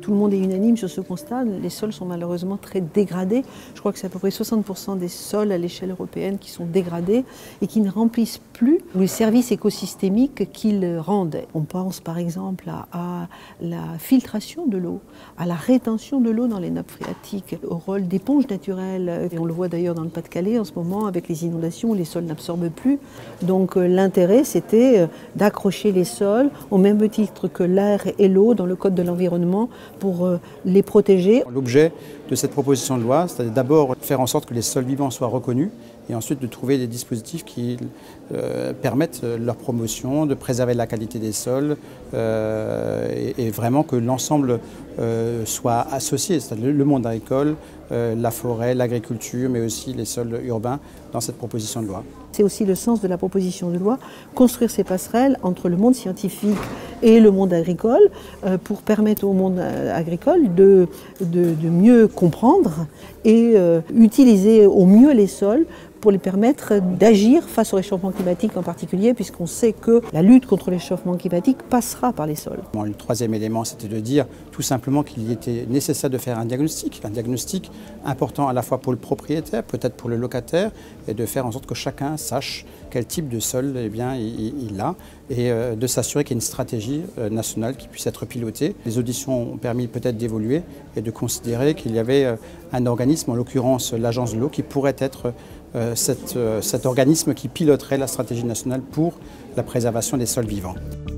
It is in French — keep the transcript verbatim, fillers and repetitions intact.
Tout le monde est unanime sur ce constat, les sols sont malheureusement très dégradés. Je crois que c'est à peu près soixante pour cent des sols à l'échelle européenne qui sont dégradés et qui ne remplissent plus le service écosystémique qu'ils rendent. On pense par exemple à, à la filtration de l'eau, à la rétention de l'eau dans les nappes phréatiques, au rôle d'éponge naturelle. Et on le voit d'ailleurs dans le Pas-de-Calais en ce moment avec les inondations où les sols n'absorbent plus. Donc euh, l'intérêt c'était euh, d'accrocher les sols au même titre que l'air et l'eau dans le Code de l'environnement pour euh, les protéger. L'objet de cette proposition de loi, c'est d'abord faire en sorte que les sols vivants soient reconnus et ensuite de trouver des dispositifs qui euh, permettent leur promotion, de préserver la qualité des sols euh, et, et vraiment que l'ensemble euh, soit associé, c'est-à-dire le monde agricole, euh, la forêt, l'agriculture, mais aussi les sols urbains dans cette proposition de loi. C'est aussi le sens de la proposition de loi, construire ces passerelles entre le monde scientifique et le monde agricole euh, pour permettre au monde agricole de, de, de mieux comprendre et euh, utiliser au mieux les sols pour les permettre d'agir face au réchauffement climatique en particulier, puisqu'on sait que la lutte contre le réchauffement climatique passera par les sols. Le troisième élément, c'était de dire tout simplement qu'il était nécessaire de faire un diagnostic, un diagnostic important à la fois pour le propriétaire, peut-être pour le locataire, et de faire en sorte que chacun sache quel type de sol eh bien, il, il a, et euh, de s'assurer qu'il y ait une stratégie euh, nationale qui puisse être pilotée. Les auditions ont permis peut-être d'évoluer et de considérer qu'il y avait euh, un organisme, en l'occurrence l'Agence de l'eau, qui pourrait être Euh, cet, euh, cet organisme qui piloterait la stratégie nationale pour la préservation des sols vivants.